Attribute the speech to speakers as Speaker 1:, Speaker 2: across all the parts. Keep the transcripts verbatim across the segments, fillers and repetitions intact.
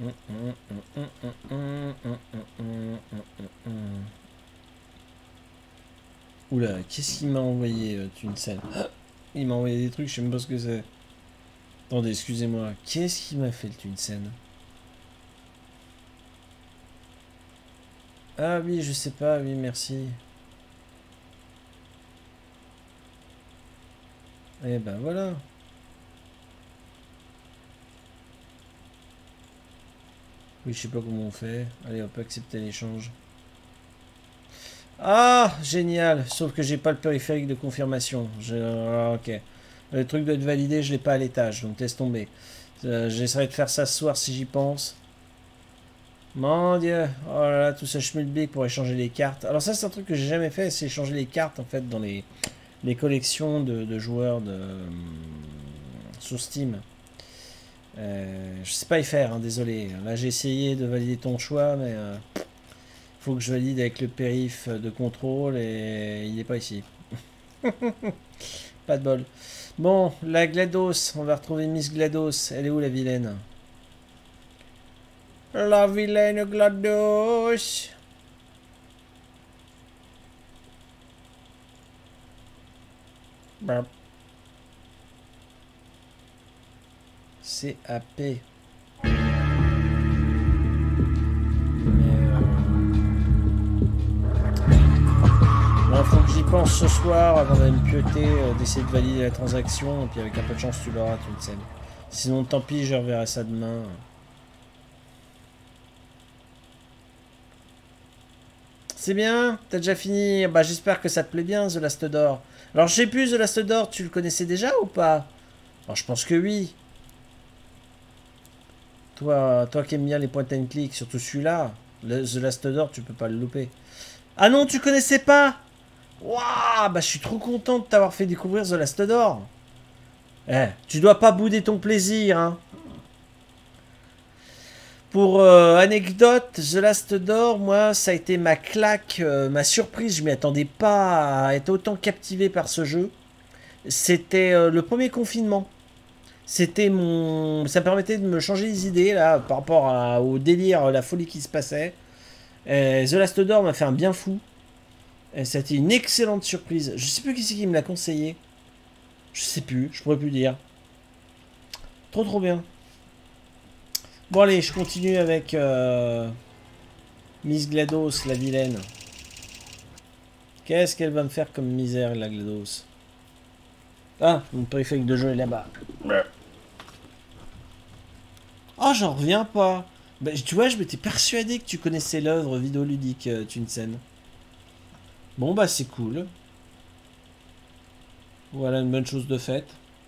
Speaker 1: Oula, qu'est-ce qu'il m'a envoyé, euh, une scène? Il m'a envoyé des trucs, je sais même pas ce que c'est. Attendez, excusez-moi. Qu'est-ce qu'il m'a fait, le Tunsen? Ah oui, je sais pas, oui, merci. Eh ben voilà. Oui, je sais pas comment on fait. Allez, on peut accepter l'échange. Ah, génial. Sauf que j'ai pas le périphérique de confirmation. Je... Ah, ok. Le truc doit être validé, je l'ai pas à l'étage, donc laisse tomber. Euh, J'essaierai de faire ça ce soir si j'y pense. Mon dieu. Oh là là, tout ce schmilblick pour échanger les cartes. Alors ça, c'est un truc que j'ai jamais fait, c'est échanger les cartes, en fait, dans les, les collections de, de joueurs de... sur Steam. Euh, je sais pas y faire, hein, désolé. Là, j'ai essayé de valider ton choix, mais... Euh... faut que je valide avec le périph de contrôle et il n'est pas ici. Pas de bol. Bon, la GLaDOS, on va retrouver Miss GLaDOS. Elle est où la vilaine? La vilaine GLaDOS. C A P. Il faut que j'y pense ce soir avant d'aller me pioter, euh, d'essayer de valider la transaction, et puis avec un peu de chance tu l'auras, tu le sais. Sinon tant pis, je reverrai ça demain. C'est bien, t'as déjà fini. Bah j'espère que ça te plaît bien, The Last Door. Alors je sais plus, The Last Door, tu le connaissais déjà ou pas? Alors je pense que oui. Toi, toi qui aimes bien les point and click, surtout celui-là, The Last Door, tu peux pas le louper. Ah non, tu connaissais pas? Waouh, bah je suis trop content de t'avoir fait découvrir The Last Door. Eh, tu dois pas bouder ton plaisir, hein. Pour euh, anecdote, The Last Door, moi, ça a été ma claque, euh, ma surprise. Je m'y attendais pas à être autant captivé par ce jeu. C'était euh, le premier confinement. C'était mon... Ça me permettait de me changer les idées, là, par rapport à, au délire, la folie qui se passait. Et The Last Door m'a fait un bien fou. C'était une excellente surprise. Je sais plus qui c'est qui me l'a conseillé. Je sais plus, je pourrais plus dire. Trop trop bien. Bon allez, je continue avec euh, Miss GLaDOS, la vilaine. Qu'est-ce qu'elle va me faire comme misère, la GLaDOS? Ah, mon périphérique de jeu est là-bas. Oh, j'en reviens pas. Bah, tu vois, je m'étais persuadé que tu connaissais l'œuvre vidéoludique, euh, Tunsen. Bon bah c'est cool. Voilà une bonne chose de faite.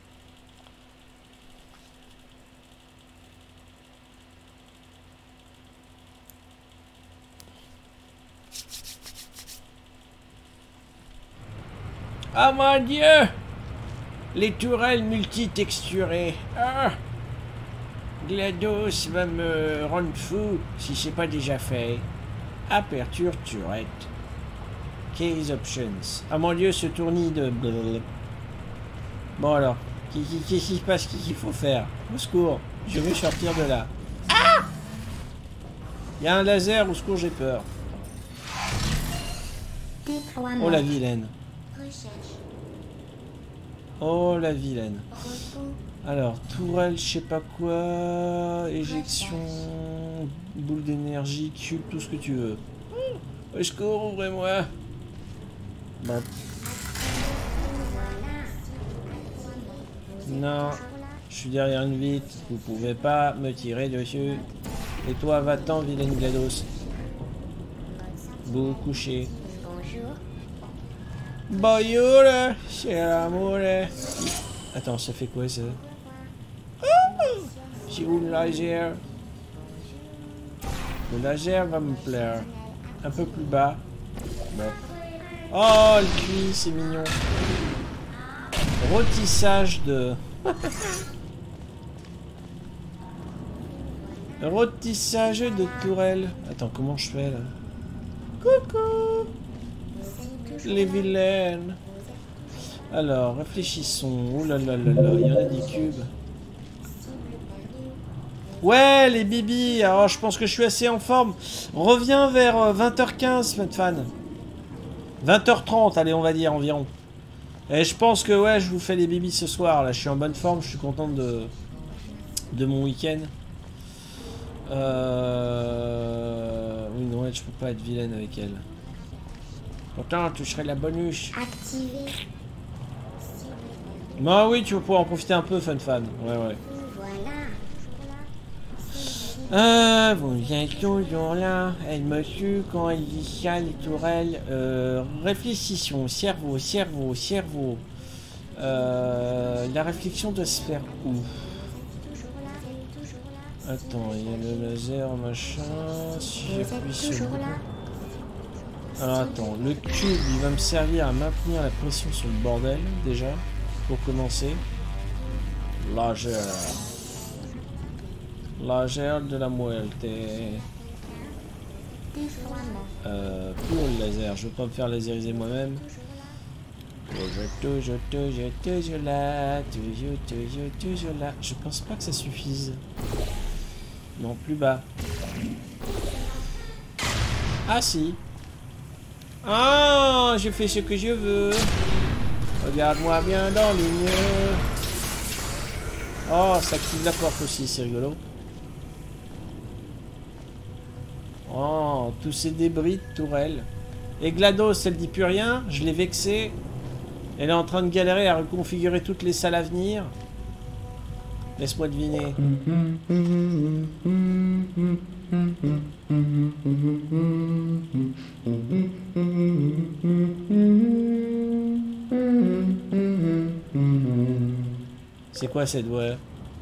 Speaker 1: Ah mon dieu! Les tourelles multitexturées. Ah! GLaDOS va me rendre fou si c'est pas déjà fait. Aperture turette. Case options. Ah mon dieu, ce tournis de blablabla. Bon alors, qu'est-ce qui se passe? Qu'est-ce qu'il faut faire? Au secours, je veux sortir de là. Ah! Il y a un laser, au secours, j'ai peur. Oh la vilaine. Oh la vilaine. Alors, tourelle, je sais pas quoi, éjection, boule d'énergie, cube, tout ce que tu veux. Au secours, ouvrez-moi. Bon. Non, je suis derrière une vitre, vous pouvez pas me tirer dessus. Et toi, va-t'en, vilaine GLaDOS. Vous couchez. Bonjour, cher amour. Attends, ça fait quoi ça? J'ai où le laser? Le laser va me plaire. Un peu plus bas. Bon. Oh, le cuit, c'est mignon. Rôtissage de... Rôtissage de tourelle. Attends, comment je fais là? Coucou! Les vilaines. Alors, réfléchissons. Ouh là là là là, il y en a des cubes. Ouais, les bibis. Alors, je pense que je suis assez en forme. Reviens vers vingt heures quinze, fan. vingt heures trente, allez, on va dire environ. Et je pense que, ouais, je vous fais les bibis ce soir. Là, je suis en bonne forme. Je suis content de, de mon week-end. Euh... Oui, non, je peux pas être vilaine avec elle. Pourtant, tu serais la bonus.
Speaker 2: Activer.
Speaker 1: Bah oui, tu vas pouvoir en profiter un peu, fun fan. Ouais, ouais.
Speaker 2: Voilà.
Speaker 1: Euh, vous êtes toujours là. Elle me tue quand elle dit ça, les tourelles. Euh, réfléchissons. Cerveau, cerveau, cerveau. Euh, la réflexion doit se faire où? Attends, il y a le laser, machin. Si j'appuie sur le bouton. Alors attends, le cube, il va me servir à maintenir la pression sur le bordel, déjà, pour commencer. Laser. Laser de la muerte. Euh, pour le laser, je veux pas me faire laseriser moi-même. Toujours, toujours, toujours, toujours là, toujours, toujours, toujours là. Je pense pas que ça suffise. Non, plus bas. Ah si. Ah, je fais ce que je veux. Regarde-moi bien dans les yeux. Oh, ça active la porte aussi, c'est rigolo. Oh, tous ces débris de tourelle. Et GLaDOS, elle dit plus rien. Je l'ai vexée. Elle est en train de galérer à reconfigurer toutes les salles à venir. Laisse-moi deviner. C'est quoi cette voix?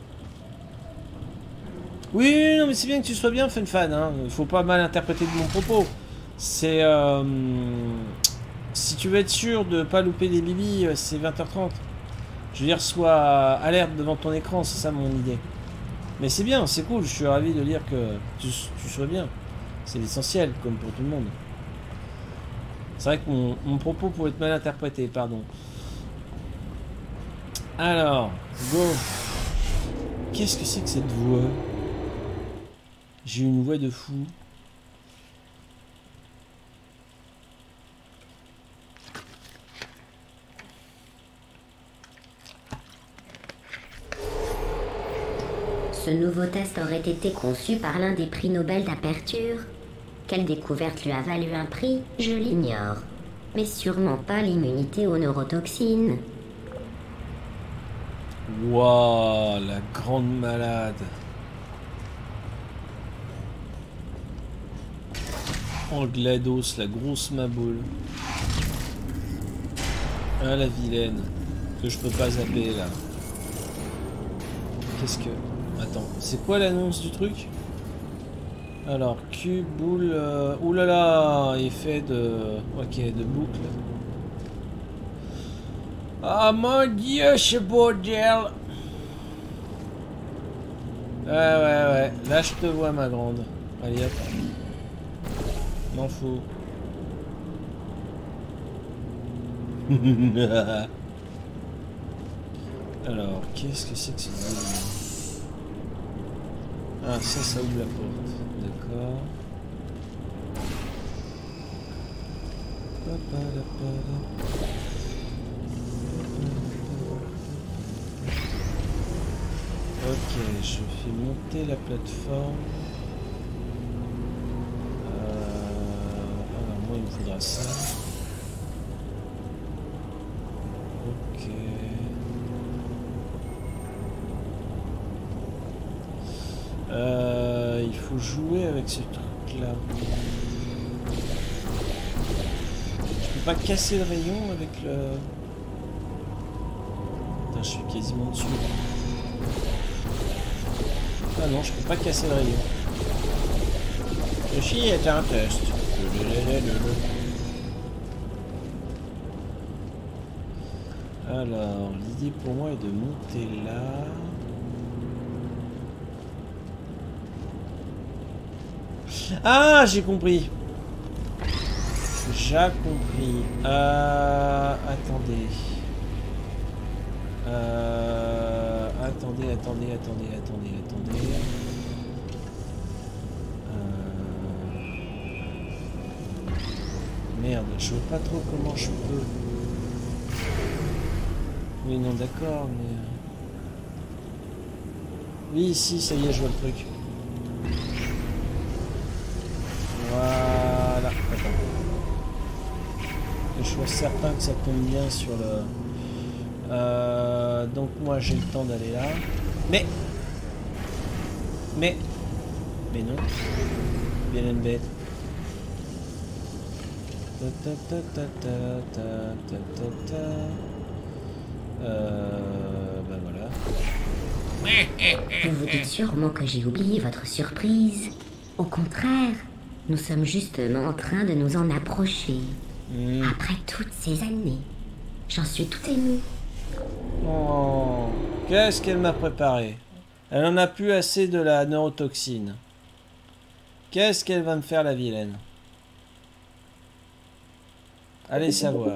Speaker 1: Oui, non, mais c'est bien que tu sois bien, Fun Fan. Hein. Faut pas mal interpréter de mon propos. C'est... Euh, si tu veux être sûr de pas louper les bibis, c'est vingt heures trente. Je veux dire, sois alerte devant ton écran, c'est ça mon idée. Mais c'est bien, c'est cool, je suis ravi de lire que tu, tu sois bien. C'est l'essentiel, comme pour tout le monde. C'est vrai que mon, mon propos pouvait être mal interprété, pardon. Alors, go. Qu'est-ce que c'est que cette voix? J'ai une voix de fou.
Speaker 2: Ce nouveau test aurait été conçu par l'un des prix Nobel d'aperture. Quelle découverte lui a valu un prix, je l'ignore. Mais sûrement pas l'immunité aux neurotoxines.
Speaker 1: Waouh, la grande malade. Oh, GLaDOS, la grosse maboule. Ah, la vilaine. Que je peux pas zapper, là. Qu'est-ce que... Attends, c'est quoi l'annonce du truc? Alors, cube, boule... Euh... Ouh là là, effet de... Ok, de boucle. Ah mon dieu, ce bordel! Ouais, ouais, ouais. Là, je te vois, ma grande. Allez, hop. M'en fous. Alors, qu'est-ce que c'est que ce délire? Ah, ça, ça ouvre la porte. D'accord. Ok, je fais monter la plateforme. Euh... Alors, moi, il me faudra ça. Ok. Euh, il faut jouer avec ce truc là. Je peux pas casser le rayon avec le... Putain, je suis quasiment dessus. Ah non, je peux pas casser le rayon. Ceci est un test. Alors, l'idée pour moi est de monter là. Ah, j'ai compris. J'ai compris. Euh, attendez. Euh, attendez, attendez, attendez, attendez, attendez. merde, je vois pas trop comment je peux. Oui, non, d'accord, mais... Oui, si, ça y est, je vois le truc. Voilà. Attends. Que je sois certain que ça tombe bien sur le... Euh, donc moi, j'ai le temps d'aller là. Mais... Mais... Mais non. Bien une bête. Ta ta ta ta ta ta ta ta. Euh... Ben voilà.
Speaker 2: Vous vous dites sûrement que j'ai oublié votre surprise. Au contraire, nous sommes justement en train de nous en approcher.
Speaker 1: Mmh.
Speaker 2: Après toutes ces années, j'en suis tout ému.
Speaker 1: Oh, qu'est-ce qu'elle m'a préparé? Elle en a plus assez de la neurotoxine. Qu'est-ce qu'elle va me faire, la vilaine? Allez savoir.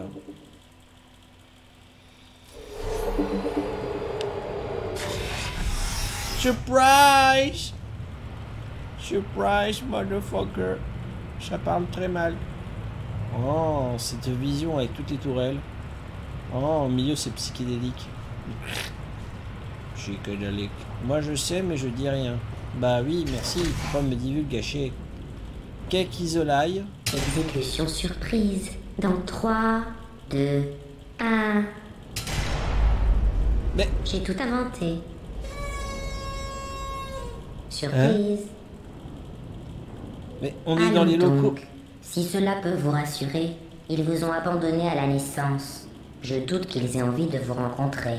Speaker 1: Surprise! Surprise, motherfucker. Ça parle très mal. Oh, cette vision avec toutes les tourelles. Oh, au milieu, c'est psychédélique. Psychédélique. Moi, je sais, mais je dis rien. Bah oui, merci. Faut pas me divulgacher. Cake isolaille.
Speaker 2: Exécution surprise. Dans trois, deux, un.
Speaker 1: Mais...
Speaker 2: J'ai tout inventé. Surprise.
Speaker 1: Hein? Mais on est dans les locaux.
Speaker 2: Donc, si cela peut vous rassurer, ils vous ont abandonné à la naissance. Je doute qu'ils aient envie de vous rencontrer.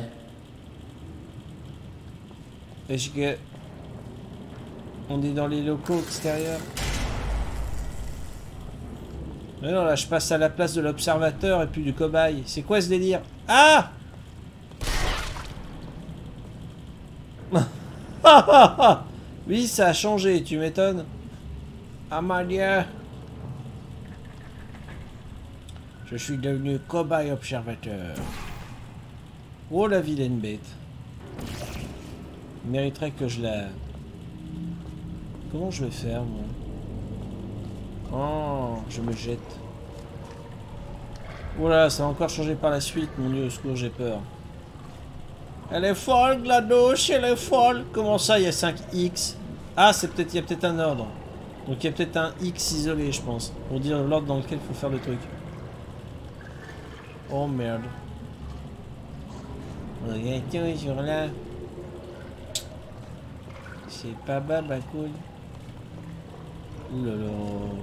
Speaker 1: Est-ce que... On est dans les locaux extérieurs? Mais non, là, je passe à la place de l'observateur et puis du cobaye. C'est quoi ce délire? Ah! Oui, ça a changé, tu m'étonnes. Amalia. Je suis devenu cobaye observateur. Oh, la vilaine bête. Il mériterait que je la... Comment je vais faire, moi? Oh, je me jette. Oh là, ça va encore changer par la suite, mon dieu, au secours, j'ai peur. Elle est folle, GLaDOS, elle est folle. Comment ça, il y a cinq X? Ah, c'est peut-être, il y a peut-être un ordre. Donc il y a peut-être un X isolé, je pense, pour dire l'ordre dans lequel il faut faire le truc. Oh merde. Regarde toujours là. C'est pas bas, bah cool. Ouh là là.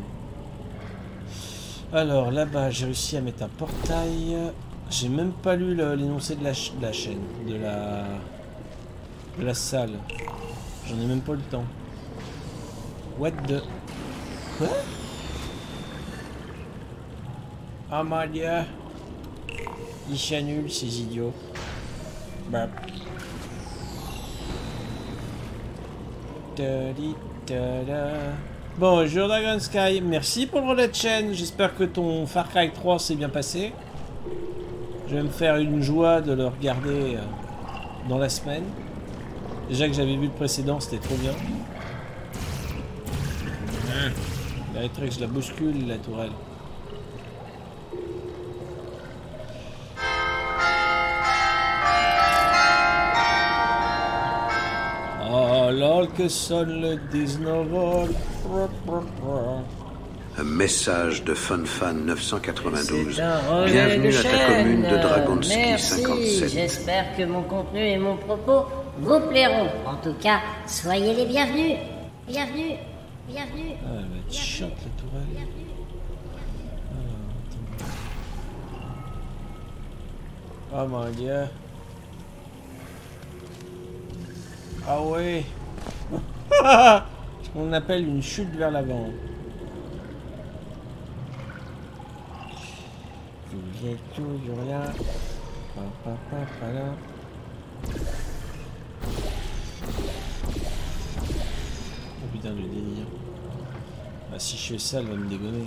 Speaker 1: Alors là-bas, j'ai réussi à mettre un portail. J'ai même pas lu l'énoncé de, ch de la chaîne, de la de la salle. J'en ai même pas le temps. What the... Quoi? Amalia. Ils s'annulent, ces idiots. Bah. Bonjour Dragon Sky, merci pour le relais de chaîne. J'espère que ton Far Cry trois s'est bien passé. Je vais me faire une joie de le regarder euh, dans la semaine. Déjà que j'avais vu le précédent, c'était trop bien. Il mériterait que je la bouscule, la tourelle. Oh là que sonne le dix-neuf heures.
Speaker 3: Un message de FunFan neuf cent quatre-vingt-douze.
Speaker 4: Bienvenue à ta commune
Speaker 3: de Dragonski
Speaker 4: Merci.
Speaker 3: cinquante-sept.
Speaker 4: J'espère que mon contenu et mon propos vous plairont. En tout cas, soyez les bienvenus. Bienvenue. Bienvenue.
Speaker 1: Ah, elle va être chiante la tourelle. Ah, mon dieu. Ah ouais. Ce qu'on appelle une chute vers l'avant. Il y a toujours rien. Pa, pa, pa, pa, là. Oh putain, le délire. Ah, si je fais ça, elle va me dégonner.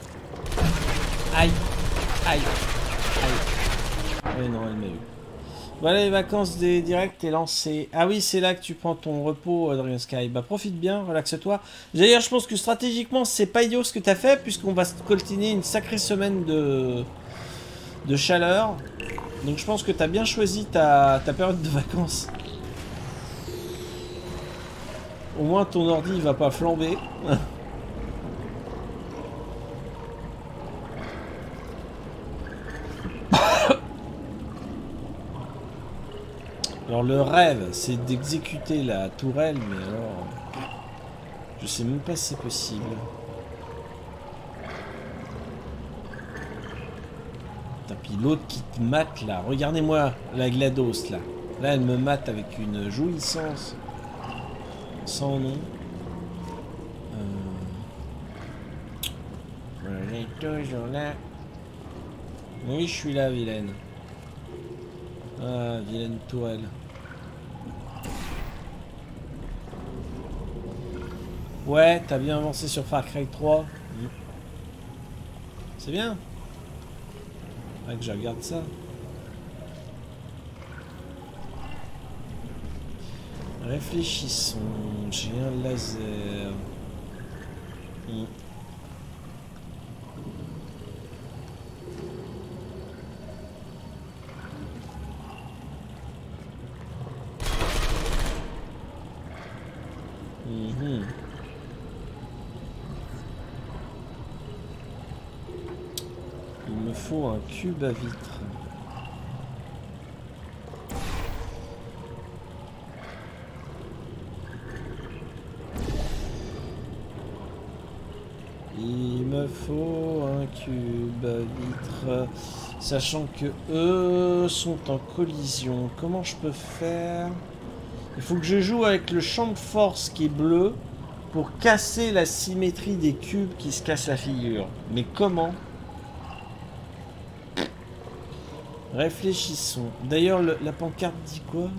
Speaker 1: Aïe. Aïe. Aïe. Ouais, non, elle m'a eu. Voilà, les vacances des directs est lancé. Ah oui, c'est là que tu prends ton repos, Adrien Sky. Bah profite bien, relaxe-toi. D'ailleurs, je pense que stratégiquement, c'est pas idiot ce que t'as fait, puisqu'on va se coltiner une sacrée semaine de, de chaleur. Donc je pense que t'as bien choisi ta, ta période de vacances. Au moins ton ordi il va pas flamber. Alors le rêve, c'est d'exécuter la tourelle, mais alors... Je sais même pas si c'est possible. Putain, puis l'autre qui te mate là, regardez-moi la GLaDOS là. Là elle me mate avec une jouissance. Sans nom. Euh... Elle est toujours là. Oui, je suis là, vilaine. Ah, vilaine tourelle. Ouais, t'as bien avancé sur Far Cry trois. Mmh. C'est bien. Ah, que je regarde ça. Réfléchissons. J'ai un laser. Mmh. Mmh. Il me faut un cube à vitre. Il me faut un cube à vitre, sachant que eux sont en collision. Comment je peux faire? Il faut que je joue avec le champ de force qui est bleu pour casser la symétrie des cubes qui se cassent la figure. Mais comment? Réfléchissons. D'ailleurs, la pancarte dit quoi?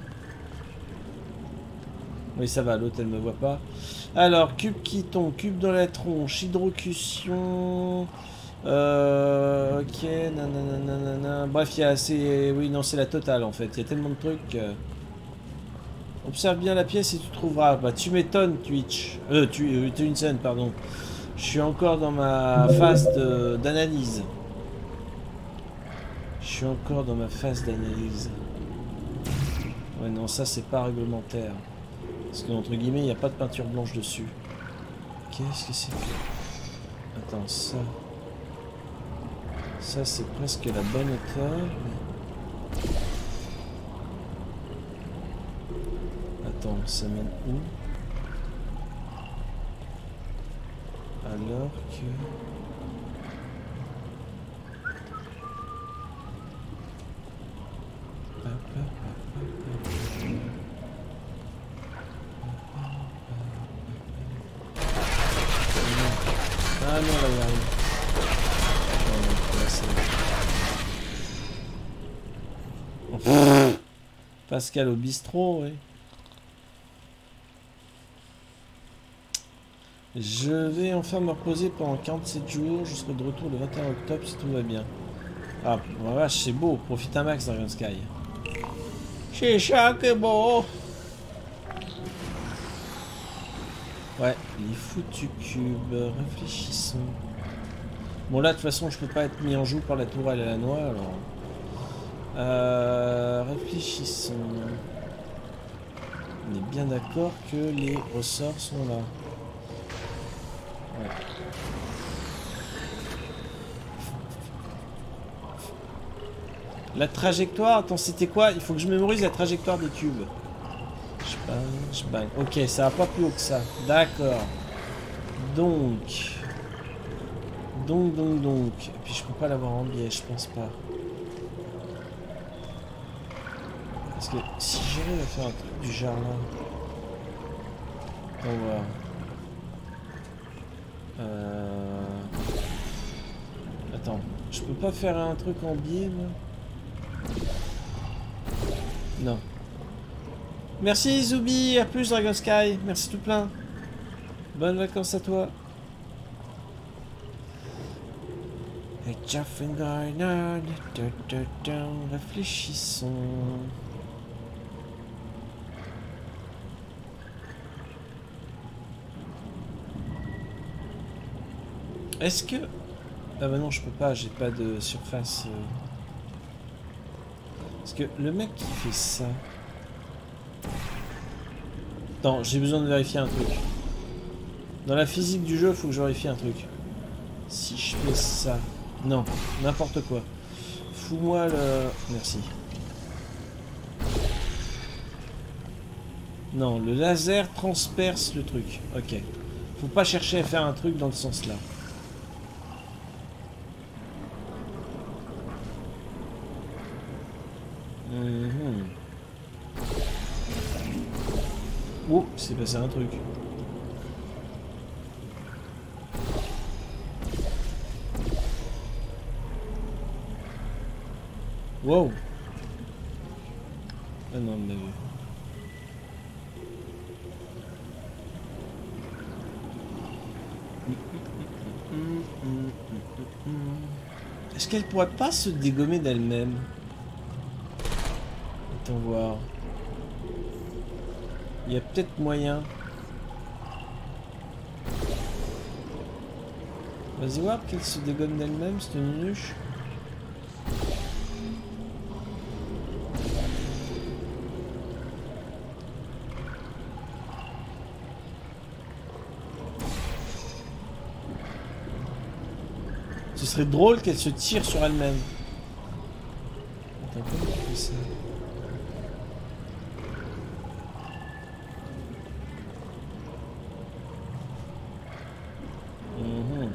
Speaker 1: Oui, ça va, l'autre, elle me voit pas. Alors, cube qui tombe, cube dans la tronche, hydrocution... Euh... Ok, nanana... Bref, il y a assez... Oui, non, c'est la totale, en fait. Il y a tellement de trucs... Euh... Observe bien la pièce et tu trouveras. Bah, tu m'étonnes, Twitch. Euh, tu... Euh, tu une scène, pardon. Je suis encore dans ma phase d'analyse. Je suis encore dans ma phase d'analyse. Ouais, non, ça, c'est pas réglementaire. Parce que, entre guillemets, il n'y a pas de peinture blanche dessus. Qu'est-ce que c'est que... Attends, ça... Ça, c'est presque la bonne hauteur. Mais... Attends, ça mène où? Alors que... Ah non, là, il arrive. Non, non, là, c'est... Pascal au bistrot, oui. Je vais enfin me reposer pendant quarante-sept jours. Je serai de retour le vingt et un octobre si tout va bien. Ah, ma vache, c'est beau. Profite un max, Dragon Sky. C'est ça que beau. Ouais, les foutus cubes. Réfléchissons. Bon, là, de toute façon, je peux pas être mis en joue par la tourelle à la noix, alors... Euh... Réfléchissons. On est bien d'accord que les ressorts sont là. Ouais. La trajectoire, attends, c'était quoi? Il faut que je mémorise la trajectoire des cubes. Je bang, je bang. Ok, ça va pas plus haut que ça. D'accord. Donc... Donc, donc, donc. Et puis je peux pas l'avoir en biais, je pense pas. Parce que si j'arrive à faire un truc du genre là... On va voir. Euh... Attends, je peux pas faire un truc en biais, moi? Non. Merci Zubi, à plus Dragon Sky, merci tout plein. Bonnes vacances à toi. Réfléchissons. Est-ce que... Ah bah non, je peux pas, j'ai pas de surface. euh. Parce que le mec qui fait ça... Attends, j'ai besoin de vérifier un truc. Dans la physique du jeu, il faut que je vérifie un truc. Si je fais ça... Non, n'importe quoi. Fous-moi le... Merci. Non, le laser transperce le truc. Ok. Faut pas chercher à faire un truc dans le sens là. Mmh. Oh, c'est passé un truc. Wow. Ah non, on l'a vu. Est-ce qu'elle pourrait pas se dégommer d'elle-même? Attends voir. Il y a peut-être moyen. Vas-y voir qu'elle se dégomme d'elle-même, cette nunuche. Ce serait drôle qu'elle se tire sur elle-même. Attends, comment on fait ça? Mmh.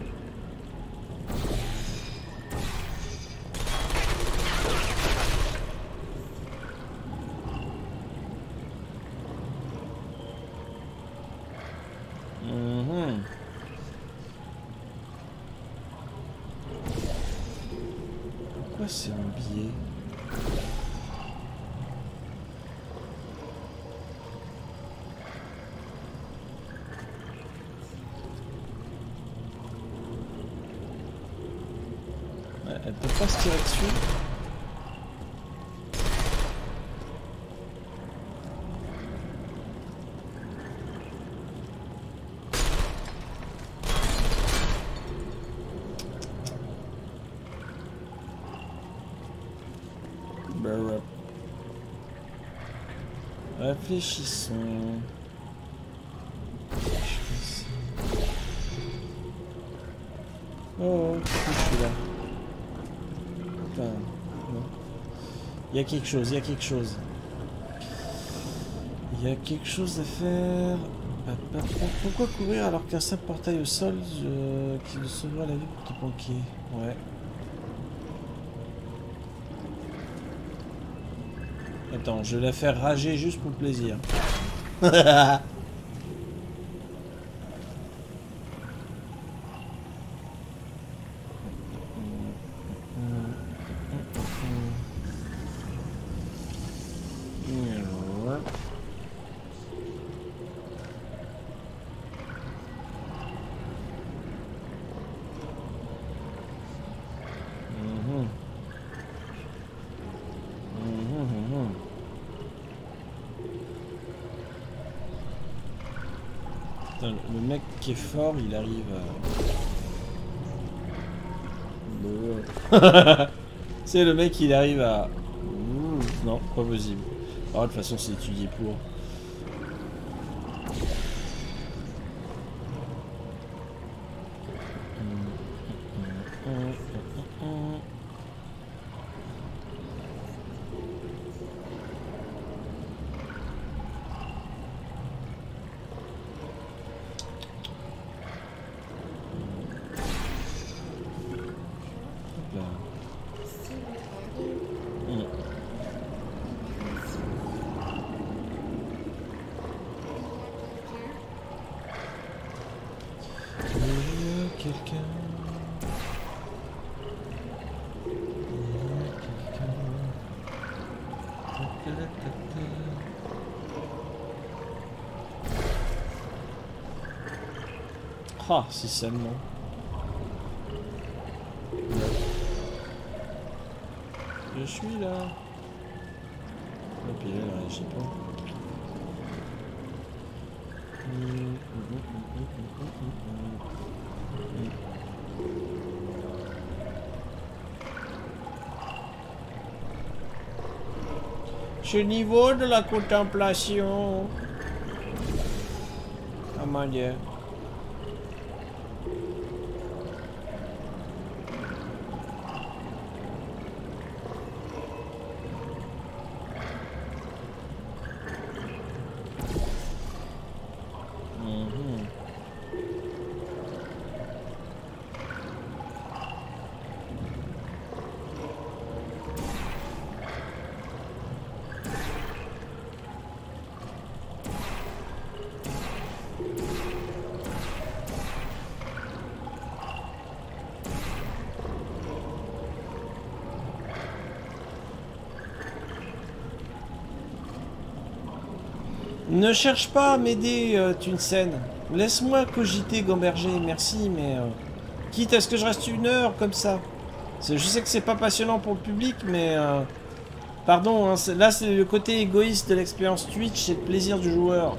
Speaker 1: Mmh. Pourquoi c'est un billet? Ouais, elle peut pas se tirer dessus. Bah ouais. Réfléchissons. Je fais ça. Oh, pourquoi je suis là? Enfin, non. Il y a quelque chose, il y a quelque chose. Il y a quelque chose à faire. Pourquoi courir alors qu'un simple portail au sol euh, qui te sauvera la vie pour te planquer? Ouais. Attends, je vais la faire rager juste pour le plaisir. Putain, le mec qui est fort, il arrive à... C'est le mec, il arrive à... Mmh, non, pas possible. Oh, de toute façon, c'est étudié pour... Ah, si seulement. Je suis là. Et puis là, elle réagit pas. Mmh, mmh, mmh, mmh, mmh, mmh, mmh. Ce niveau de la contemplation. Oh mon Dieu. Ne cherche pas à m'aider, euh, Tunsen. Laisse-moi cogiter, Gamberger, merci, mais... Euh, quitte à ce que je reste une heure comme ça. Je sais que c'est pas passionnant pour le public, mais... Euh, pardon, hein, là c'est le côté égoïste de l'expérience Twitch, c'est le plaisir du joueur.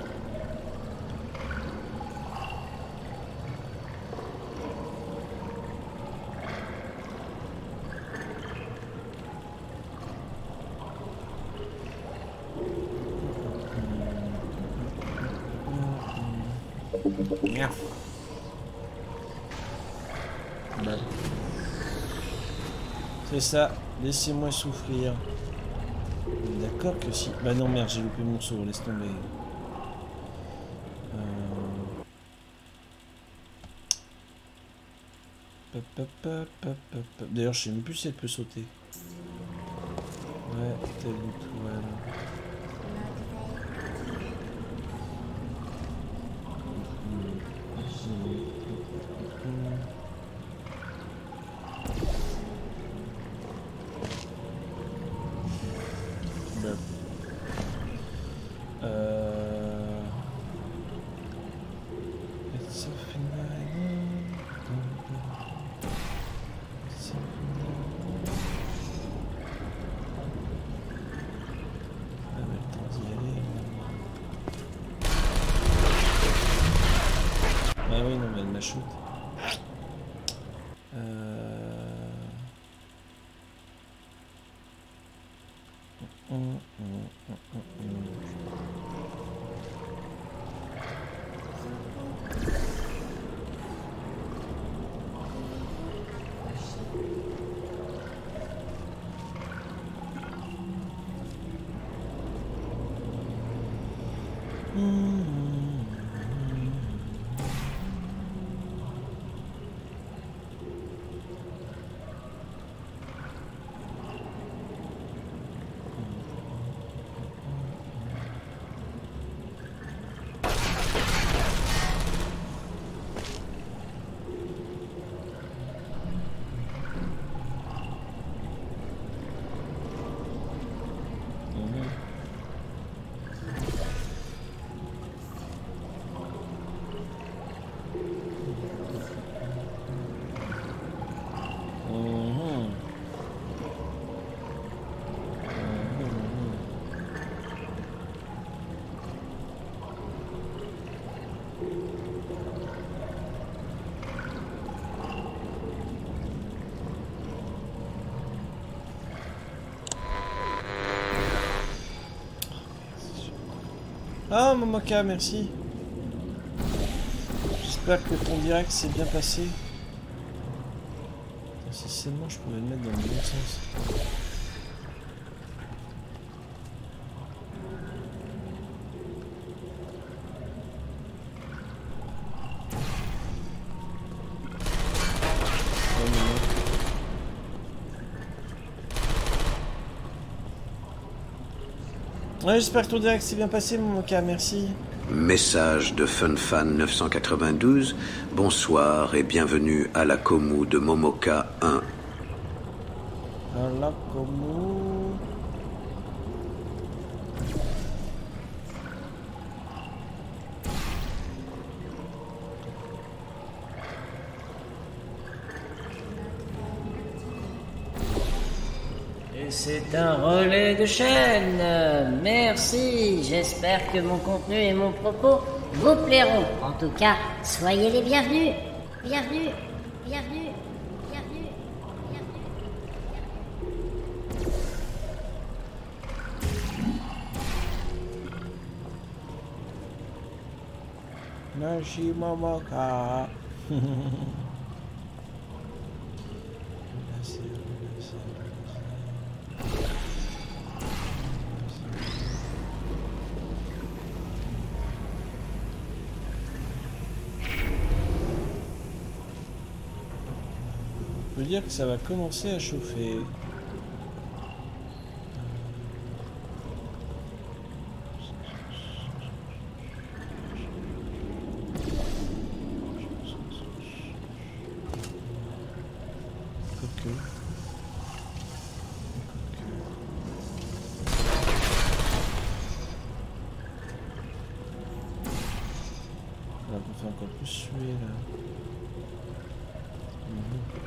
Speaker 1: C'est ça, laissez-moi souffrir. D'accord que si... Bah non merde, j'ai loupé mon saut, laisse tomber. Euh... D'ailleurs, je sais même plus si elle peut sauter. Ouais, telle étoile. Ah, Momoka, merci. J'espère que ton direct s'est bien passé. Si seulement je pouvais le mettre dans le bon sens. Ouais, j'espère que ton direct s'est bien passé, Momoka, merci.
Speaker 3: Message de FunFan neuf cent quatre-vingt-douze. Bonsoir et bienvenue à la commu de Momoka un.
Speaker 1: À la commu.
Speaker 4: C'est un relais de chaîne. Merci. J'espère que mon contenu et mon propos vous plairont. En tout cas, soyez les bienvenus. Bienvenue. Bienvenue. Bienvenue. Bienvenue.
Speaker 1: Nashi Momoka. Je veux dire que ça va commencer à chauffer. Encore plus suer là. Mmh.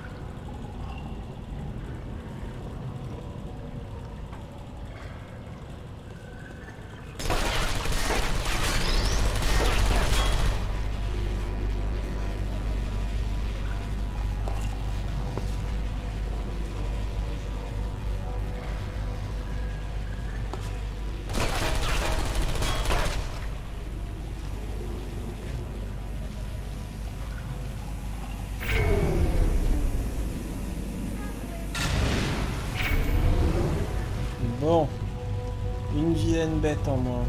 Speaker 1: Bon, une vilaine bête en moins.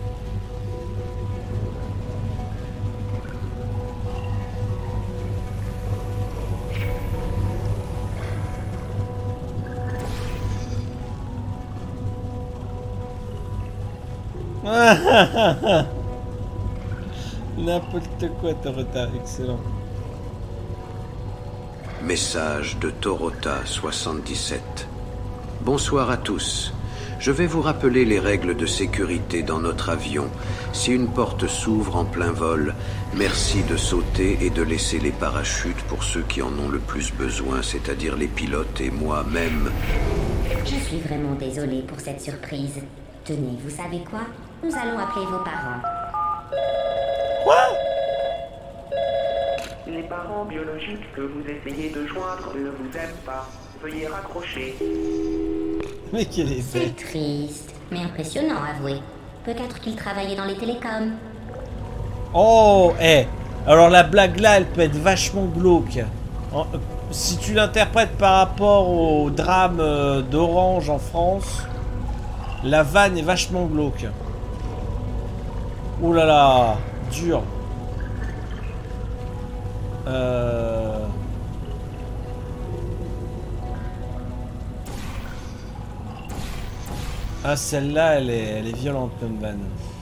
Speaker 1: N'importe quoi, Torota, excellent.
Speaker 3: Message de Torota soixante-dix-sept. Bonsoir à tous. Je vais vous rappeler les règles de sécurité dans notre avion. Si une porte s'ouvre en plein vol, merci de sauter et de laisser les parachutes pour ceux qui en ont le plus besoin, c'est-à-dire les pilotes et moi-même.
Speaker 2: Je suis vraiment désolée pour cette surprise. Tenez, vous savez quoi? Nous allons appeler vos parents.
Speaker 1: Quoi?
Speaker 5: Les parents biologiques que vous essayez de joindre ne vous aiment pas. Veuillez raccrocher.
Speaker 1: Mais quel est
Speaker 2: C'est triste, mais impressionnant, avouez. Peut-être qu'il travaillait dans les télécoms.
Speaker 1: Oh, eh hey. Alors la blague là, elle peut être vachement glauque. En, euh, si tu l'interprètes par rapport au drame euh, d'Orange en France, la vanne est vachement glauque. Ouh là là, dur. Euh... Ah, celle-là, elle est, elle est violente comme vanne.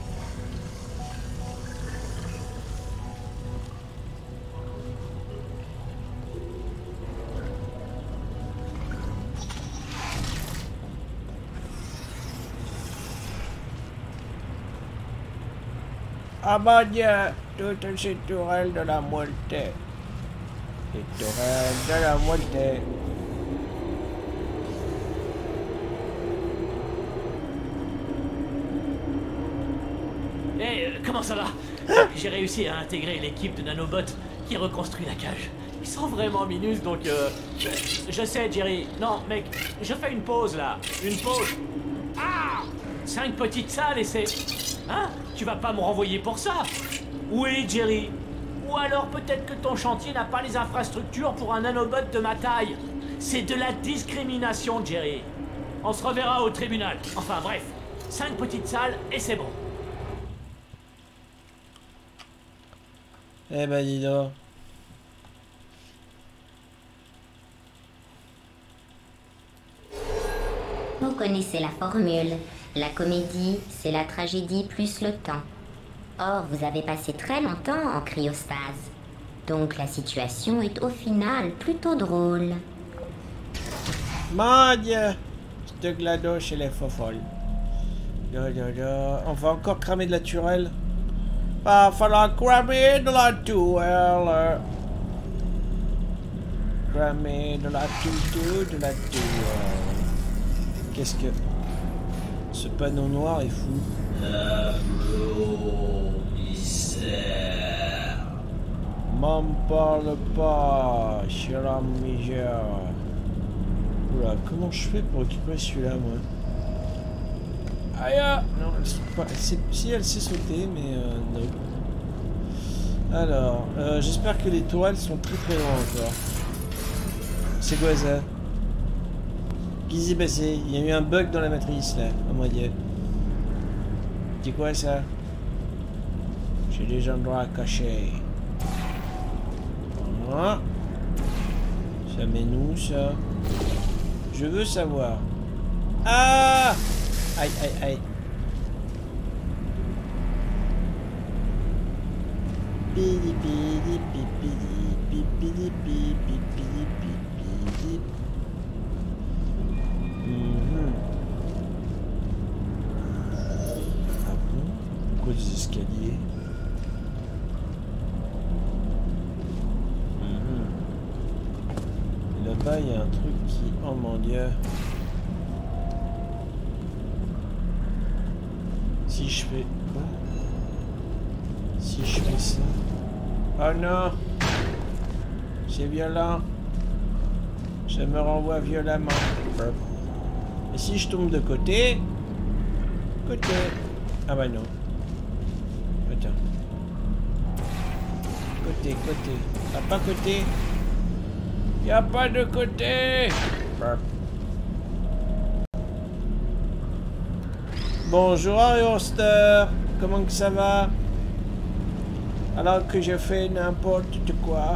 Speaker 1: Ah mon Dieu, toutes ces tourelles de la moitié. Les tourelles de la moitié.
Speaker 6: Eh, hey, euh, comment ça va? J'ai réussi à intégrer l'équipe de nanobots qui reconstruit la cage. Ils sont vraiment minus, donc euh... Je, je sais, Jerry. Non, mec, je fais une pause, là. Une pause. Ah! Cinq petites salles et c'est... Hein? Tu vas pas me renvoyer pour ça? Oui, Jerry. Ou alors peut-être que ton chantier n'a pas les infrastructures pour un nanobot de ma taille. C'est de la discrimination, Jerry. On se reverra au tribunal. Enfin, bref. Cinq petites salles et c'est bon.
Speaker 1: Eh ben, dis donc.
Speaker 2: Vous connaissez la formule. La comédie, c'est la tragédie plus le temps. Or, vous avez passé très longtemps en cryostase. Donc la situation est au final plutôt drôle.
Speaker 1: Mon Dieu! Cette gladoche, elle est fofolle. On va encore cramer de la turelle. Va falloir cramer de la turelle. Cramer de la turelle, de la turelle. Qu'est-ce que... Ce panneau noir est fou. M'en parle pas, cher ami. Oula, comment je fais pour récupérer celui-là, moi? Aïe! Non, elle, pas, elle sait, si elle sait sauter, mais euh, non. Alors, euh, j'espère que les tourelles sont très très loin encore. C'est quoi ça? Qu'est-ce qui s'est passé? Il y a eu un bug dans la matrice là, à moitié. C'est quoi ça? J'ai des endroits cachés. Voilà. Ça mène où ça? Je veux savoir. Ah! Aïe aïe aïe. Pidi pidi pidi pidi pidi pidi pidi. Mhm. Ah bon? Pourquoi des escaliers? Mhm. Et là-bas il y a un truc qui... Oh mon dieu. Si je fais... Quoi? Si je fais ça... Oh non! C'est violent. Ça me renvoie violemment. Et si je tombe de côté... Côté... Ah bah non. Attends. Côté, côté. Ah, pas côté. Y a pas de côté. Bonjour Aeroster. Comment que ça va? Alors que je fais n'importe quoi.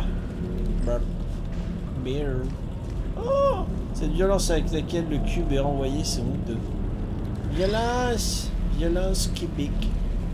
Speaker 1: Beer. Oh! Cette violence avec laquelle le cube est renvoyé, c'est honteux. Violence! Violence cubique.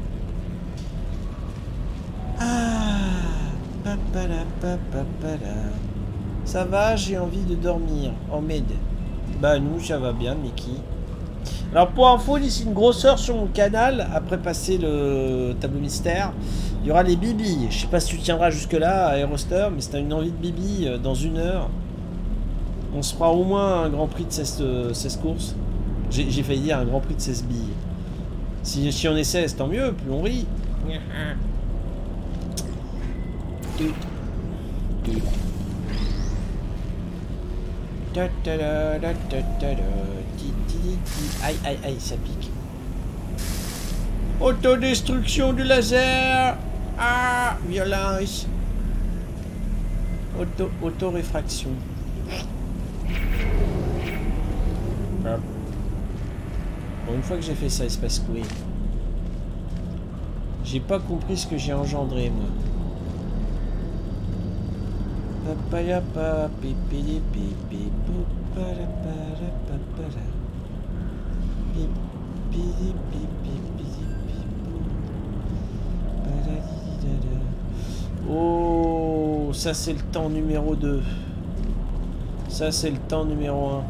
Speaker 1: Ah! Papala, papala. Ça va, j'ai envie de dormir. En med. Bah nous, ça va bien, Mickey. Alors pour info, d'ici une grosse heure sur mon canal, après passer le tableau mystère, il y aura les bibis. Je sais pas si tu tiendras jusque là, Aeroster, mais si t'as une envie de bibi, dans une heure, on se fera au moins un grand prix de seize, seize courses. J'ai failli dire un grand prix de seize billes. Si, si on est seize, tant mieux, plus on rit. Aïe aïe aïe, ça pique. Autodestruction du laser. Ah, violence. Auto, auto-réfraction. Bon, une fois que j'ai fait ça, il se passe quoi? J'ai pas compris ce que j'ai engendré, moi. Papaya pipi pipi papala papala. Pipi pipi pipi. Oh, ça c'est le temps numéro deux. Ça c'est le temps numéro un.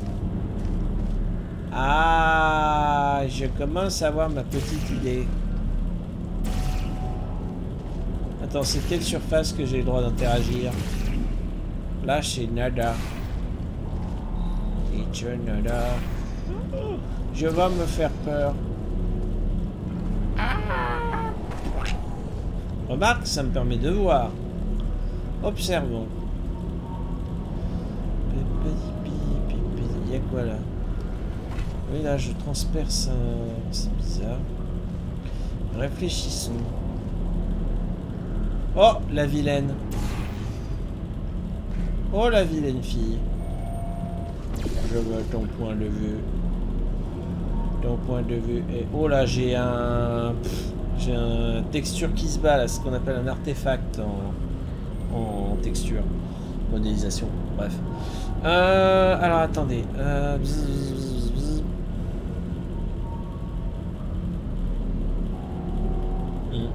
Speaker 1: Ah, je commence à avoir ma petite idée. Attends, c'est quelle surface que j'ai le droit d'interagir? Là, c'est nada. It's nada. Je vais me faire peur. Remarque, ça me permet de voir. Observons. Il y a quoi là? Oui, là, je transperce un... C'est bizarre. Réfléchissons. Oh, la vilaine. Oh, la vilaine fille. Je veux ton point de vue. Ton point de vue est... Oh là, j'ai un... J'ai un texture qui se bat, là, ce qu'on appelle un artefact en, en texture. Modélisation, bref. Euh, alors, attendez. Euh... Bzz, bzz, bzz. Hmm.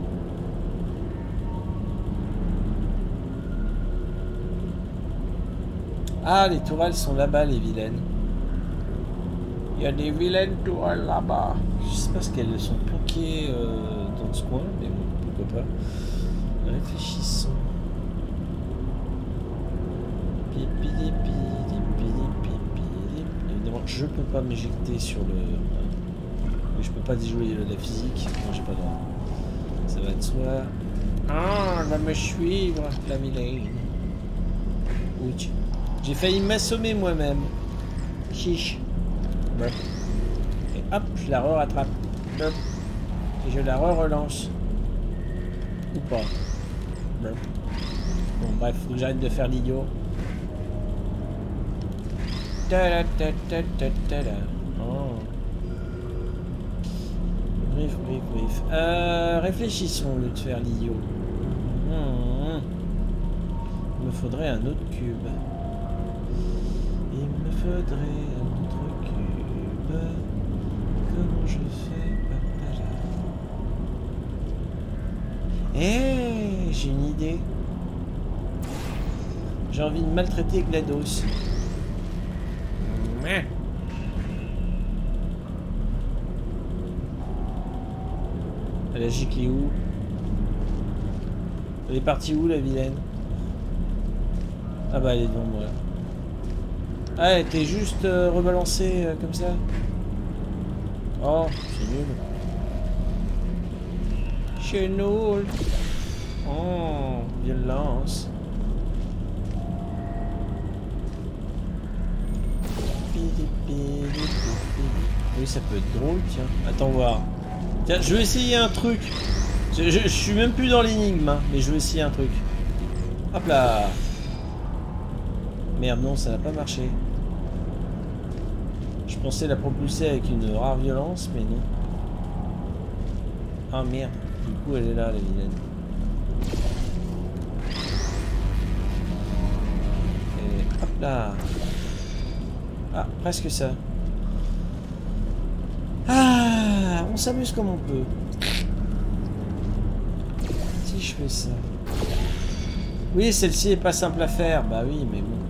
Speaker 1: Ah, les tourelles sont là-bas, les vilaines. Il y a des vilaines tourelles là-bas. Je sais pas ce qu'elles sont planquées euh, dans ce coin, mais bon, pourquoi pas. Réfléchissons. Évidemment, je peux pas m'éjecter sur le... Mais je peux pas déjouer la physique. Non, j'ai pas le droit. Ça va de soi. Ah, elle va me suivre, la vilaine. Ouch. J'ai failli m'assommer moi-même. Chiche. Et hop, je la re-rattrape. Et je la re-relance. Ou pas. Bon, bref, faut que j'arrête de faire l'idiot. Ta ta ta ta ta ta. Oh. Brief, brief, brief. Euh, réfléchissons au lieu de faire l'idiot. Mmh. Il me faudrait un autre cube. Il me faudrait un autre cube. Comment je fais? Eh, j'ai une idée. J'ai envie de maltraiter GLaDOS. Mouah. Elle a giclé où? Elle est partie où, la vilaine? Ah bah elle est devant moi. Ah, elle était juste euh, rebalancée euh, comme ça. Oh, c'est nul. C'est nul. Oh, violence. Oui, ça peut être drôle, tiens. Attends voir. Tiens, je vais essayer un truc. Je, je, je suis même plus dans l'énigme, hein, mais je vais essayer un truc. Hop là. Merde, non, ça n'a pas marché. Je pensais la propulser avec une rare violence, mais non. Ah merde. Du coup, elle est là, la vilaine. Et hop là. Ah, presque ça. Ah, on s'amuse comme on peut. Si je fais ça. Oui, celle-ci est pas simple à faire. Bah oui, mais bon.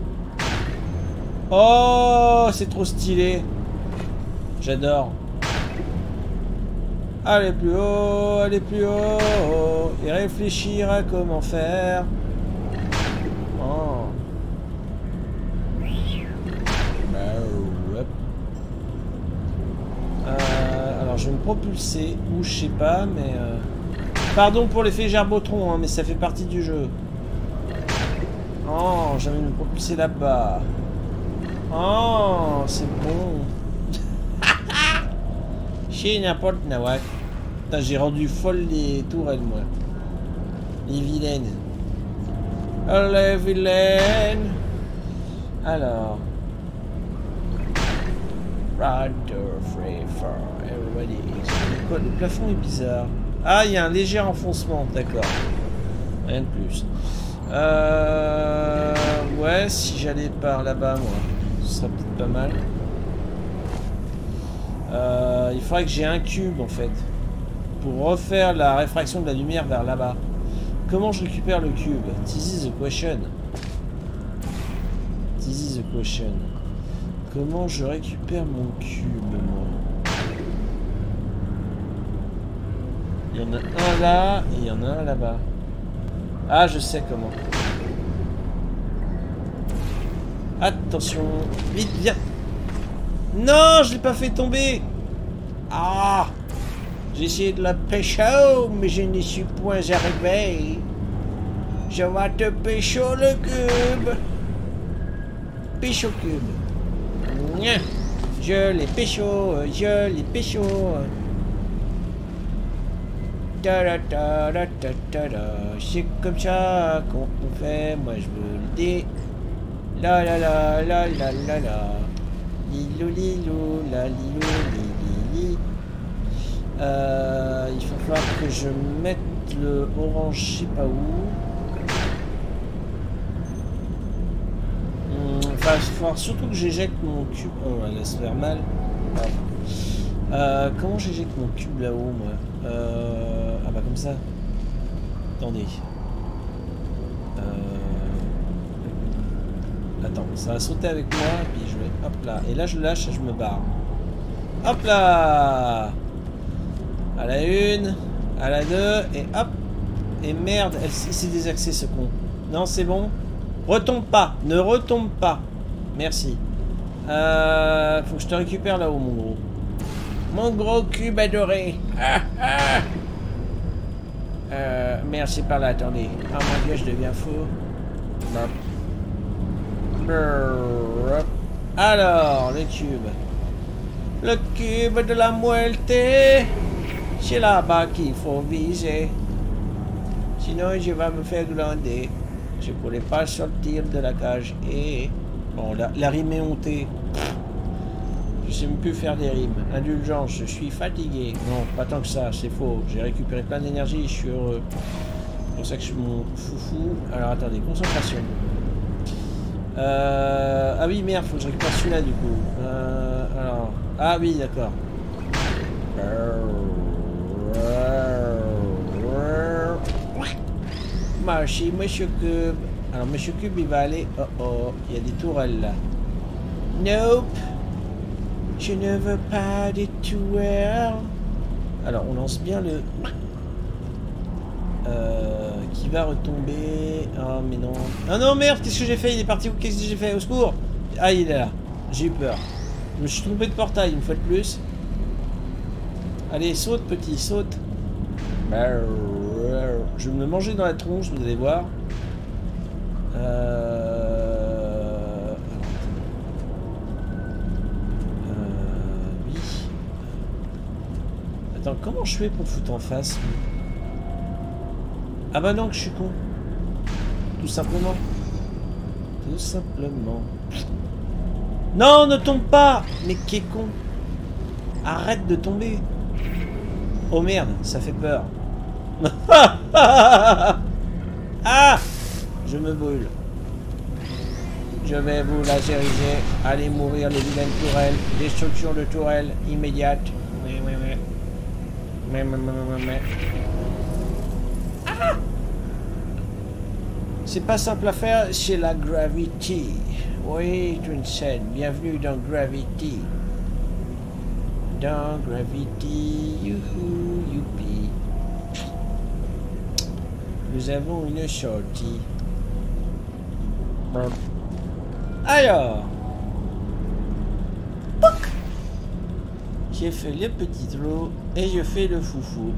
Speaker 1: Oh, c'est trop stylé. J'adore. Allez plus haut, allez plus haut. Et réfléchir à comment faire. Oh. Euh, alors je vais me propulser, ou je sais pas, mais... Euh... Pardon pour l'effet gerbotron, hein, mais ça fait partie du jeu. Oh, j'ai envie de me propulser là-bas. Oh, c'est bon. Chez n'importe nawak. J'ai rendu folle les tourelles, moi. Les vilaines. Oh, les vilaines. Alors... Le plafond est bizarre. Ah, il y a un léger enfoncement, d'accord. Rien de plus. Euh... Ouais, si j'allais par là-bas, moi, ce serait peut-être pas mal. Euh, il faudrait que j'ai un cube, en fait, pour refaire la réfraction de la lumière vers là-bas. Comment je récupère le cube? This is the question. This is the question. Comment je récupère mon cube, moi? Il y en a un là, et il y en a un là-bas. Ah, je sais comment. Attention. Vite, viens. Non, je l'ai pas fait tomber. Ah, j'ai essayé de la pécho, mais je n'y suis point arrivé. Je vais te pécho le cube. Pécho cube. Je l'ai pécho, je l'ai pécho. C'est comme ça qu'on fait, moi je vous le dis. La la la la la la la. Lilo lilo la lilo li li. Euh, il va falloir que je mette le orange je sais pas où. Enfin, il va falloir surtout que j'éjecte mon cube. Oh, elle laisse faire mal. Ah. Euh, comment j'éjecte mon cube là-haut, moi? euh... Ah bah comme ça. Attendez. Euh... Attends, ça va sauter avec moi, et puis je vais... Hop là. Et là, je lâche et je me barre. Hop là. À la une, à la deux, et hop. Et merde, elle s'est désaxé ce con. Non, c'est bon. Retombe pas, ne retombe pas. Merci. Euh... Faut que je te récupère là-haut, mon gros. Mon gros cube adoré. Ah, ah. Euh, merde, c'est par là, attendez. Ah mon dieu, je deviens fou. Alors, le cube. Le cube de la muerte. C'est là-bas qu'il faut viser. Sinon, je vais me faire glander. Je ne pourrais pas sortir de la cage. Et... Bon, la, la rime est montée. Je sais même plus faire des rimes. Indulgence, je suis fatigué. Non, pas tant que ça, c'est faux. J'ai récupéré plein d'énergie, je suis heureux. C'est pour ça que je suis mon foufou. Alors, attendez, concentration. Euh... Ah oui, merde, faut que je récupère celui-là, du coup. Euh... Alors... Ah oui, d'accord. Merci, Monsieur Cube. Alors, Monsieur Cube, il va aller... Oh oh, il y a des tourelles, là. Nope. Je ne veux pas des tourelles. Alors, on lance bien le... Euh... Qui va retomber... Ah, mais non... Ah non, merde, qu'est-ce que j'ai fait? Il est parti où? Qu'est-ce que j'ai fait? Au secours! Ah, il est là. J'ai eu peur. Je me suis trompé de portail, une fois de plus. Allez, saute, petit, saute. Je vais me manger dans la tronche, vous allez voir. Euh... Euh... Oui. Attends, comment je fais pour foutre en face? Ah bah non, que je suis con. Tout simplement. Tout simplement. Non, ne tombe pas! Mais qu'est con! Arrête de tomber! Oh merde, ça fait peur. Ah! Je me brûle. Je vais vous laseriser. Allez mourir les vilaines tourelles. Destruction de tourelles immédiate. Oui, oui, oui. Mais, mais, mais, mais, mais. Ah! C'est pas simple à faire, c'est la Gravity. Oui, Twinsen, bienvenue dans Gravity. Dans Gravity, youhou, youpi. Nous avons une sortie. Alors. J'ai fait le petit trou et je fais le foufou.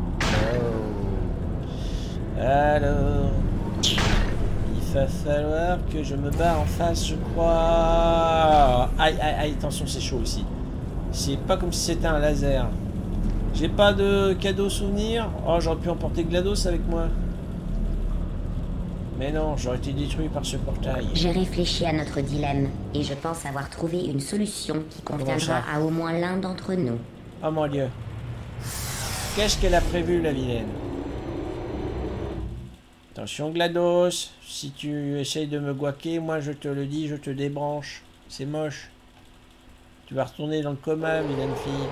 Speaker 1: Oh. Alors. Il va falloir que je me barre en face, je crois. Aïe, aïe, aïe, attention, c'est chaud aussi. C'est pas comme si c'était un laser. J'ai pas de cadeau souvenir. Oh, j'aurais pu emporter GLaDOS avec moi. Mais non, j'aurais été détruit par ce portail.
Speaker 2: J'ai réfléchi à notre dilemme et je pense avoir trouvé une solution qui conviendra à au moins l'un d'entre nous.
Speaker 1: Oh mon Dieu. Qu'est-ce qu'elle a prévu, la vilaine? Attention, GLaDOS. Si tu essayes de me guaquer, moi je te le dis, je te débranche. C'est moche. Tu vas retourner dans le coma, vilaine fille.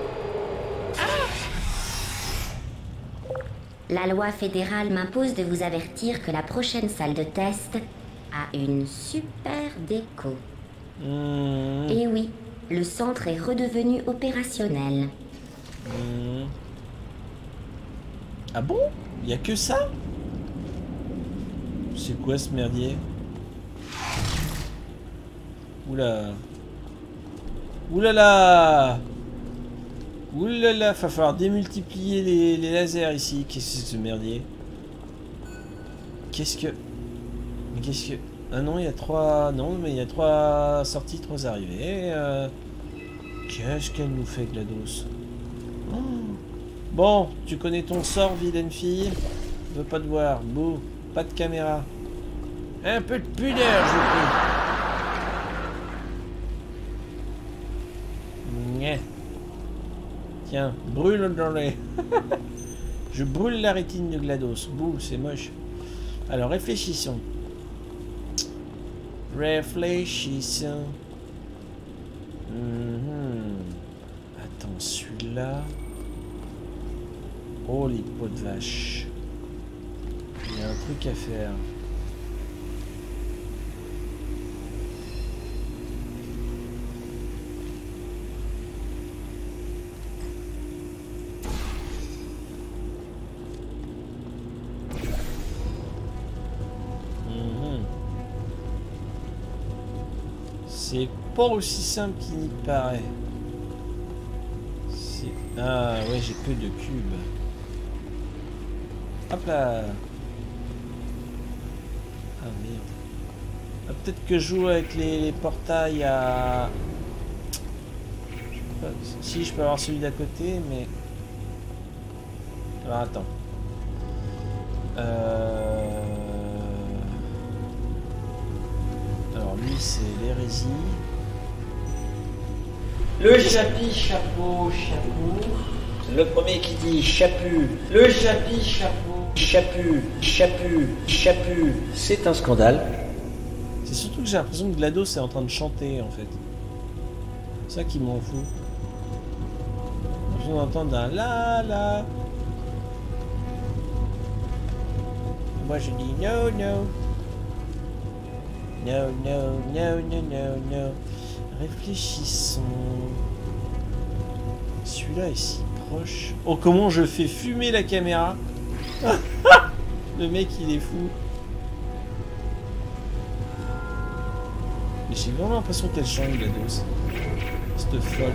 Speaker 2: La loi fédérale m'impose de vous avertir que la prochaine salle de test a une super déco.
Speaker 1: Mmh.
Speaker 2: Et oui, le centre est redevenu opérationnel.
Speaker 1: Mmh. Ah bon? Il n'y a que ça? C'est quoi ce merdier? Oula. Oulala. Oulala, va falloir démultiplier les, les lasers ici. Qu'est-ce que c'est ce merdier? Qu'est-ce que... Mais qu'est-ce que... Ah non, il y a trois... Non, mais il y a trois sorties, trois arrivées. Euh... Qu'est-ce qu'elle nous fait, GLaDOS? Oh. Bon, tu connais ton sort, vilaine fille. Je veux pas te voir. Bouh, pas de caméra. Un peu de pudeur, je vous prie. Nyeh. Tiens, brûle dans les... Je brûle la rétine de GLaDOS. Bouh, c'est moche. Alors, réfléchissons. Réfléchissons. Mm-hmm. Attends, celui-là... Oh, les pots de vache. Il y a un truc à faire. C'est pas aussi simple qu'il n'y paraît. Ah ouais, j'ai que deux cubes. Hop là. Ah merde. Ah, peut-être que je joue avec les, les portails à... Je sais pas, si je peux avoir celui d'à côté, mais... Alors attends. Euh... Alors lui c'est l'hérésie. Le chapi, chapeau, chapeau. C'est le premier qui dit chapu. Le chapi, chapeau, chapu, chapu, chapu. C'est un scandale. C'est surtout que j'ai l'impression que GLaDOS est en train de chanter en fait. C'est ça qui m'en fout. J'ai l'impression d'entendre un la la. Moi je dis no no. No no no no no no. Réfléchissons. Celui-là est si proche. Oh, comment je fais fumer la caméra. Le mec, il est fou. Mais j'ai vraiment l'impression qu'elle change, GLaDOS. Cette folle.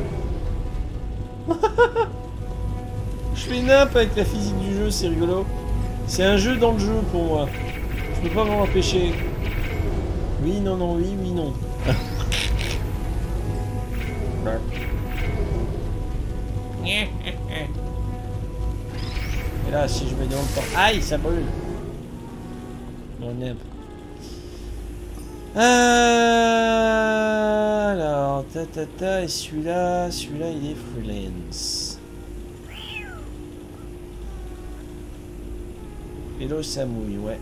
Speaker 1: Je fais nimp avec la physique du jeu, c'est rigolo. C'est un jeu dans le jeu pour moi. Je peux pas m'en empêcher. Oui, non, non, oui, oui, non. Et là, si je me demande pas... Aïe, ça brûle. Mon neb. Euh... Alors, ta ta ta, et celui-là, celui-là, il est freelance. Hello, ça mouille, ouais.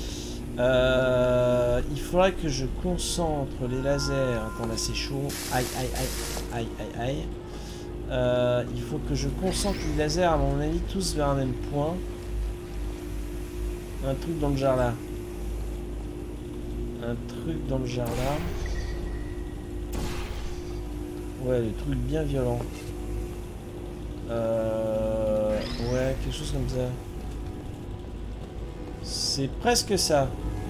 Speaker 1: Euh, il faudrait que je concentre les lasers. Attends, là c'est chaud. Aïe, aïe, aïe, aïe, aïe, aïe. Euh, il faut que je concentre les lasers, à mon avis, tous vers un même point. Un truc dans le genre là. Un truc dans le genre là. Ouais, le truc bien violent. Euh, ouais, quelque chose comme ça. C'est presque ça.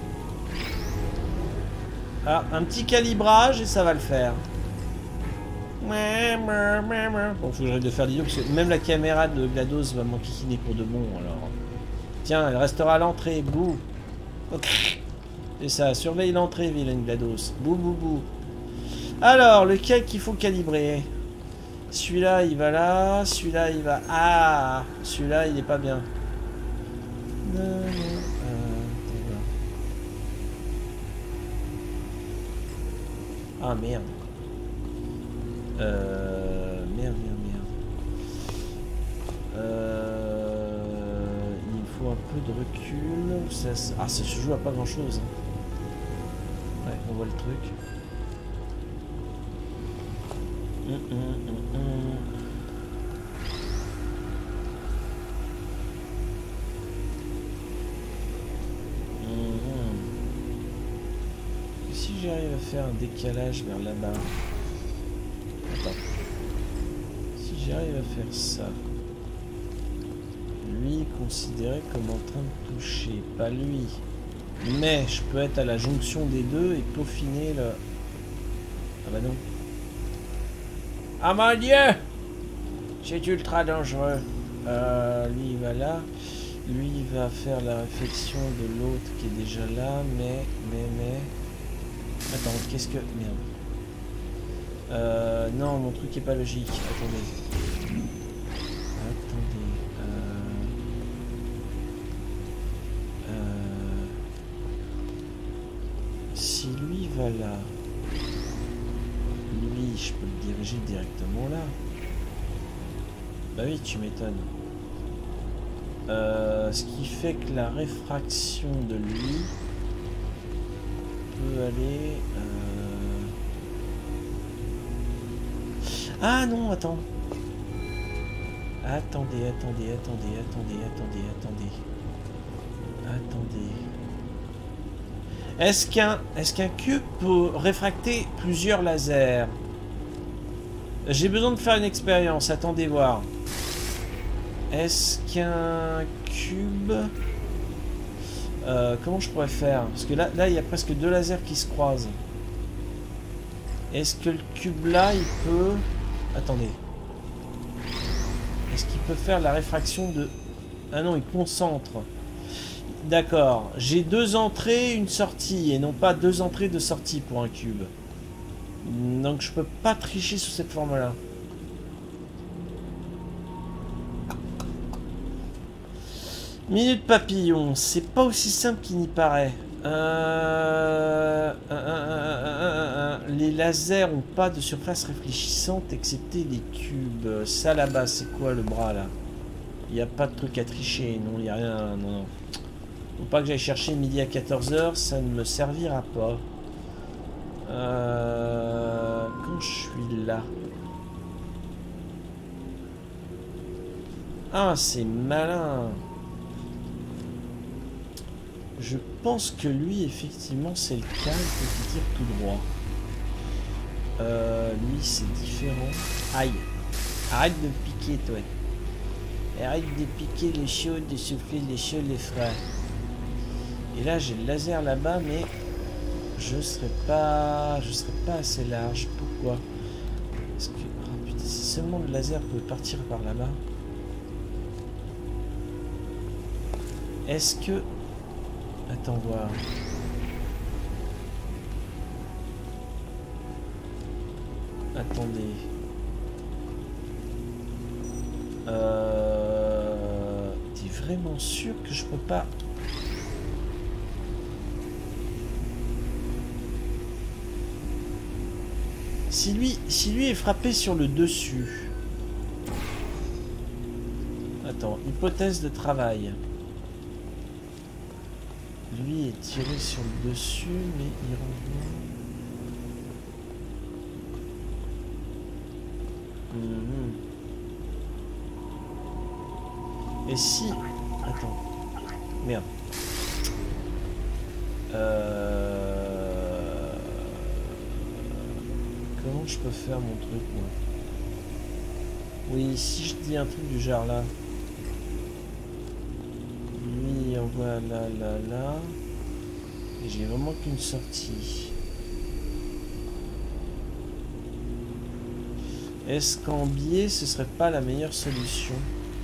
Speaker 1: Ah, un petit calibrage et ça va le faire. Bon, faut que j'arrête de faire l'idée parce que même la caméra de GLaDOS va m'enquiquiner pour de bon alors. Tiens, elle restera à l'entrée, bouh. C'est ça, surveille l'entrée, vilaine GLaDOS. Bouh, bouh, bouh. Alors, lequel qu'il faut calibrer? Celui-là, il va là. Celui-là, il va... Ah, celui-là, il est pas bien. Non, non. Ah merde. Euh... Merde, merde, merde. Euh... Il me faut un peu de recul. Ça, ah, ça se joue à pas grand chose. Ouais, on voit le truc. Hum, hum, hum, hum. Si j'arrive à faire un décalage vers là-bas. Attends. Si j'arrive à faire ça. Lui considéré comme en train de toucher. Pas lui. Mais je peux être à la jonction des deux et peaufiner le... Ah bah non. Ah mon dieu! C'est ultra dangereux. Euh, lui il va là. Lui il va faire la réflexion de l'autre qui est déjà là. Mais, mais, mais... Attends, qu'est-ce que... Merde. Euh, non, mon truc est pas logique. Attendez. Attendez. Euh... Euh... Si lui va là... Lui, je peux le diriger directement là. Bah oui, tu m'étonnes. Euh, ce qui fait que la réfraction de lui... aller... Euh... Ah non, attends. Attendez, attendez, attendez, attendez, attendez, attendez. Attendez. Est-ce qu'un est-ce qu'un cube peut réfracter plusieurs lasers? J'ai besoin de faire une expérience, attendez voir. Est-ce qu'un cube... Euh, comment je pourrais faire? Parce que là, là, il y a presque deux lasers qui se croisent. Est-ce que le cube là, il peut... Attendez. Est-ce qu'il peut faire la réfraction de... Ah non, il concentre. D'accord. J'ai deux entrées, une sortie, et non pas deux entrées, deux sorties pour un cube. Donc je peux pas tricher sous cette forme-là. Minute papillon, c'est pas aussi simple qu'il n'y paraît. Euh... Euh, euh, euh, euh, les lasers ont pas de surface réfléchissante excepté les cubes. Ça là-bas, c'est quoi le bras là? Il n'y a pas de truc à tricher, non, il n'y a rien, non, non. Faut pas que j'aille chercher midi à quatorze heures, ça ne me servira pas. Euh... Quand je suis là... Ah, c'est malin. Je pense que lui, effectivement, c'est le calme qui tire tout droit. Euh, lui, c'est différent. Aïe. Arrête de piquer, toi. Arrête de piquer les chauds, de souffler les chauds, les frais. Et là, j'ai le laser là-bas, mais je serai pas, je serai pas assez large. Pourquoi? Parce que, oh putain, si seulement le laser pouvait partir par là-bas. Est-ce que... Attends voir. Attendez. Euh... T'es vraiment sûr que je peux pas... Si lui, si lui est frappé sur le dessus... Attends, hypothèse de travail. Lui est tiré sur le dessus, mais il revient... Mmh. Et si... Attends. Merde. Euh... Comment je peux faire mon truc, moi? Oui, si je dis un truc du genre là... Lui, on voit là, là, là... Et j'ai vraiment qu'une sortie. Est-ce qu'en biais, ce serait pas la meilleure solution?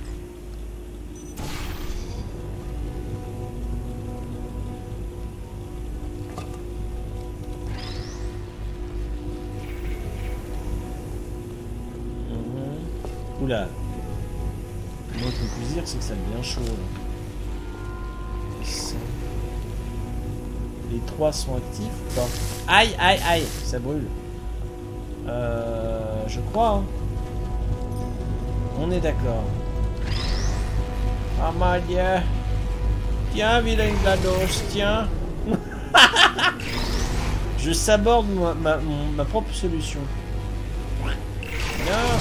Speaker 1: Mmh. Oula. Moi, ce qu'on peut dire, c'est que ça devient chaud. Là. Ça... Les trois sont actifs ou pas? Aïe, aïe, aïe, ça brûle. Euh, je crois. Hein. On est d'accord. Ah ma dieu. Tiens, vilain GLaDOS, tiens. Je saborde ma, ma, mon, ma propre solution. Non.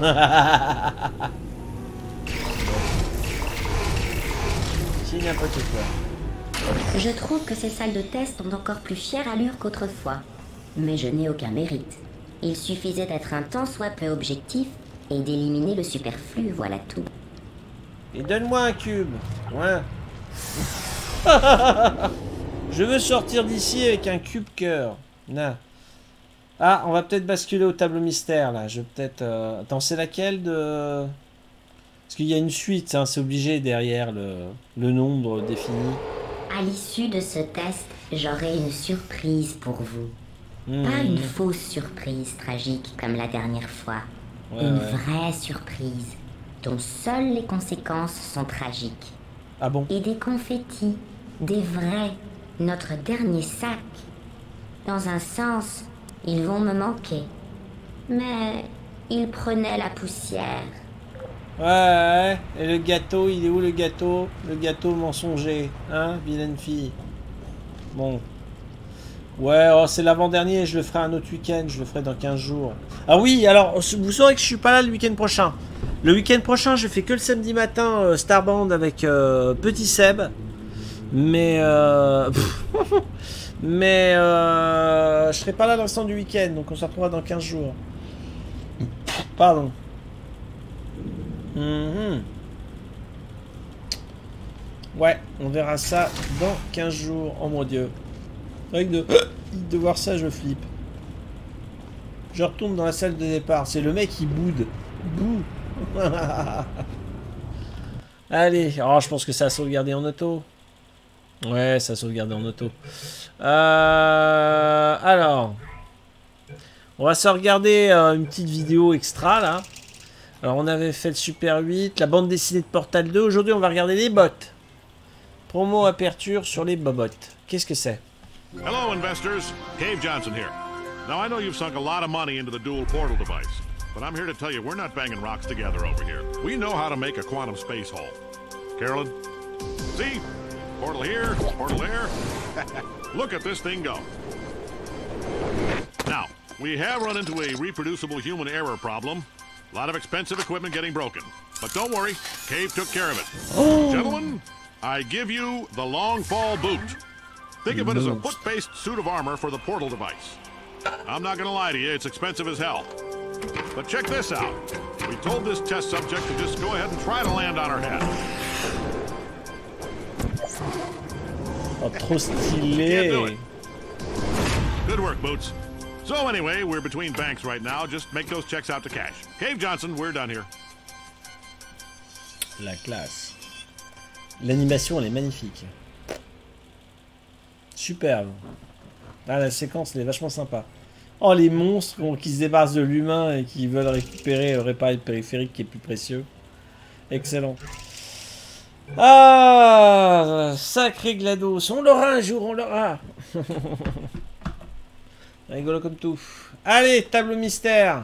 Speaker 1: C'est n'importe quoi.
Speaker 2: Je trouve que ces salles de test ont encore plus fière allure qu'autrefois. Mais je n'ai aucun mérite. Il suffisait d'être un tant soit peu objectif et d'éliminer le superflu, voilà tout.
Speaker 1: Et donne-moi un cube. Ouais. Je veux sortir d'ici avec un cube cœur. Nah. Ah, on va peut-être basculer au tableau mystère, là. Je vais peut-être... Euh... Attends, c'est laquelle de... Parce qu'il y a une suite, hein, c'est obligé derrière le, le nombre défini.
Speaker 2: À l'issue de ce test, j'aurai une surprise pour vous.
Speaker 1: Mmh.
Speaker 2: Pas une fausse surprise tragique comme la dernière fois.
Speaker 1: Ouais,
Speaker 2: une
Speaker 1: ouais.
Speaker 2: vraie surprise dont seules les conséquences sont tragiques.
Speaker 1: Ah bon?
Speaker 2: Et des confettis, des vrais, notre dernier sac. Dans un sens, ils vont me manquer. Mais ils prenaient la poussière.
Speaker 1: Ouais, ouais, et le gâteau, il est où le gâteau? Le gâteau mensonger, hein, vilaine fille. Bon. Ouais, oh, c'est l'avant-dernier, je le ferai un autre week-end, je le ferai dans quinze jours. Ah oui, alors, vous saurez que je suis pas là le week-end prochain. Le week-end prochain, je fais que le samedi matin euh, Starband avec euh, Petit Seb. Mais... Euh... mais... Euh... Je serai pas là le restant du week-end, donc on se retrouvera dans quinze jours. Pardon. Mmh. Ouais, on verra ça dans quinze jours. Oh mon dieu. Avec de, de voir ça, je flippe. Je retourne dans la salle de départ. C'est le mec qui boude. Bouh. Allez. Oh, je pense que ça a sauvegardé en auto. Ouais, ça a sauvegardé en auto. Euh, alors. On va se regarder euh, une petite vidéo extra, là. Alors, on avait fait le Super huit, la bande dessinée de Portal deux. Aujourd'hui, on va regarder les bots. Promo aperture sur les bobottes. Qu'est-ce que c'est?
Speaker 7: Hello, investors. Cave Johnson here. Now, I know you've sunk a lot of money into the dual portal device, but I'm here to tell you we're not banging rocks together over here. We know how to make a quantum space hole. Carolyn? See? Portal here, portal there. Look at this thing go. Now, we have run into a reproducible human error problem. A lot of expensive equipment getting broken. But don't worry, Cave took care of it. Oh. Gentlemen, I give you the Long Fall Boot. Think of it as a foot-based suit of armor for the portal device. I'm not gonna lie to you, it's expensive as hell. But check this out. We told this test subject to just go ahead and try to land on her head.
Speaker 1: Oh, trop stylé.
Speaker 7: Good work, Boots. So anyway, we're between banks right now. Just make those checks out to cash. Cave Johnson, we're done here.
Speaker 1: La classe. L'animation, elle est magnifique. Superbe. Ah, la séquence, elle est vachement sympa. Oh, les monstres qui se débarrassent de l'humain et qui veulent récupérer, euh, réparer le périphérique qui est plus précieux. Excellent. Ah, sacré GLaDOS. On l'aura un jour, on l'aura. Rigolo comme tout. Allez, table mystère.